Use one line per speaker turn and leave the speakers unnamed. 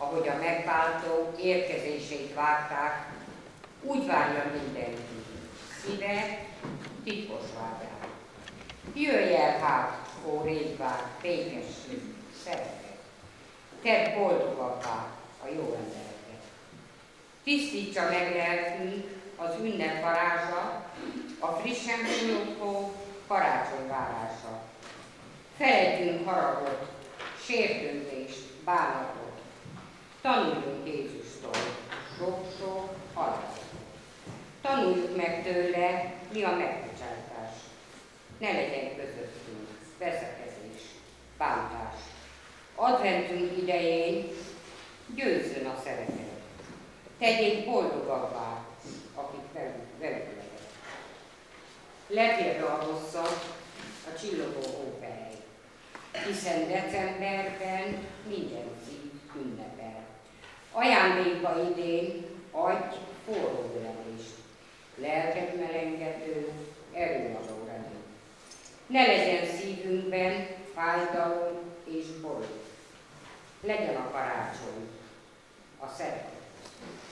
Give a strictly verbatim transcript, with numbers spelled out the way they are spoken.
ahogy a megváltó érkezését várták, úgy várja mindenki, szíve titkos vágyát. Jöjj el hát, ó régvárt, békesség, szeretet, tedd boldogabbá a jó embereket. Tisztítsa meg lelkünk az ünnep varázsa, a frissen bunyódó karácsony várása. Feledjünk haragot, sértődést, bánatot. Tanuljunk Jézustól sok-sok halált. Tanuljuk meg tőle, mi a megbocsátás. Ne legyen közöttünk veszekedés, bántás. Adventünk idején győzzön a szeretet. Tegyék boldogabbá, akik velük velük. Letérve a hosszat a csillogó hófej, hiszen decemberben minden szív ünnepel. Ajándékba idén adj forró ölelést, lelket melengető, erőadó remény. Ne legyen szívünkben fájdalom és ború. Legyen a karácsony a szeretet.